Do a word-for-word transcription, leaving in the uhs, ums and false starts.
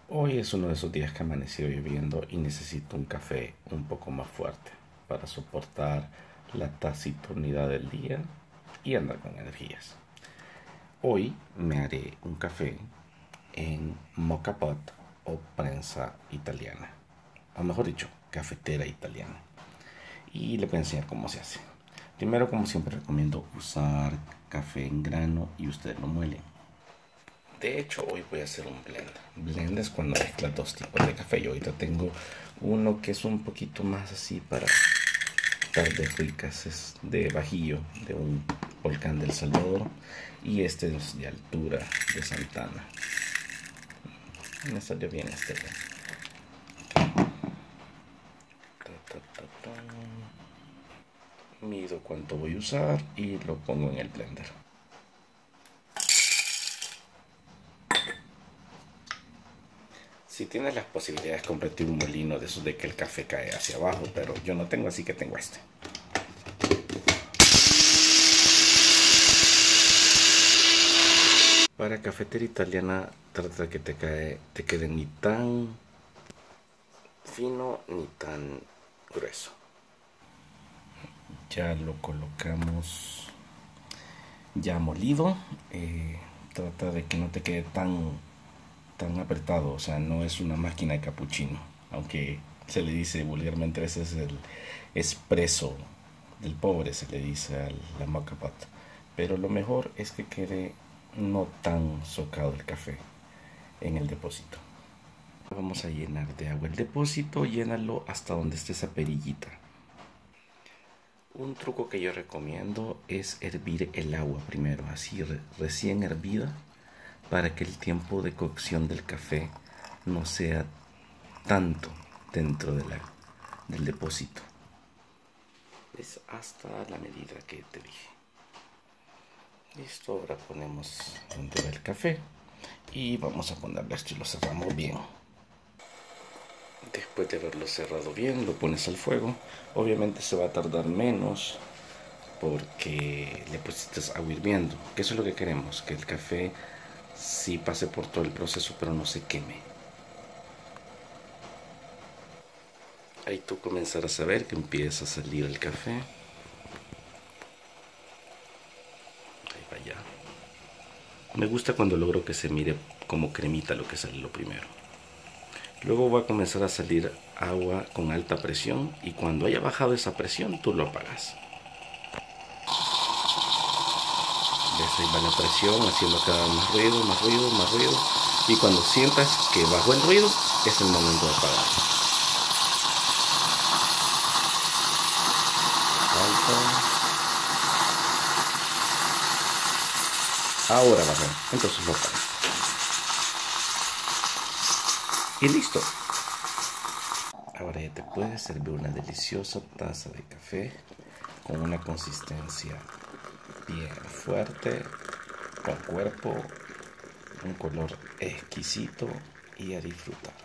Hoy es uno de esos días que amaneció lloviendo y necesito un café un poco más fuerte para soportar la taciturnidad del día y andar con energías. Hoy me haré un café en moka pot o prensa italiana, o mejor dicho, cafetera italiana. Y le voy a enseñar cómo se hace. Primero, como siempre, recomiendo usar café en grano y ustedes lo muelen. De hecho, hoy voy a hacer un blend. Blend es cuando mezclas dos tipos de café. Yo ahorita tengo uno que es un poquito más así para tardes ricas. Es de Bajillo, de un volcán del Salvador. Y este es de altura, de Santana. Me salió bien este blend. Mido cuánto voy a usar y lo pongo en el blender. Si tienes las posibilidades, cómprate un molino de esos de que el café cae hacia abajo, pero yo no tengo, así que tengo este. Para cafetera italiana, trata de que te, cae, te quede ni tan fino ni tan grueso. Ya lo colocamos ya molido. Eh, trata de que no te quede tan tan apretado, o sea, no es una máquina de capuchino, aunque se le dice vulgarmente, ese es el espresso del pobre, se le dice a la moka pot, pero lo mejor es que quede no tan socado el café en el depósito. Vamos a llenar de agua el depósito, llénalo hasta donde esté esa perillita. Un truco que yo recomiendo es hervir el agua primero, así re recién hervida, para que el tiempo de cocción del café no sea tanto dentro de la, del depósito. Es hasta la medida que te dije. Listo, ahora ponemos donde va el café y vamos a ponerle esto y lo cerramos bien. Después de haberlo cerrado bien, lo pones al fuego. Obviamente se va a tardar menos porque le pusiste agua hirviendo, que eso es lo que queremos, que el café sí pase por todo el proceso pero no se queme. Ahí tú comenzarás a ver que empieza a salir el café. Ahí va ya. Me gusta cuando logro que se mire como cremita lo que sale lo primero. Luego va a comenzar a salir agua con alta presión y cuando haya bajado esa presión tú lo apagas. ¿Ves? Ahí va la presión haciendo cada vez más ruido, más ruido, más ruido. Y cuando sientas que bajó el ruido es el momento de apagar. Ahora bajó, entonces lo apagas. Y listo. Ahora ya te puedes servir una deliciosa taza de café con una consistencia bien fuerte, con cuerpo, un color exquisito y a disfrutar.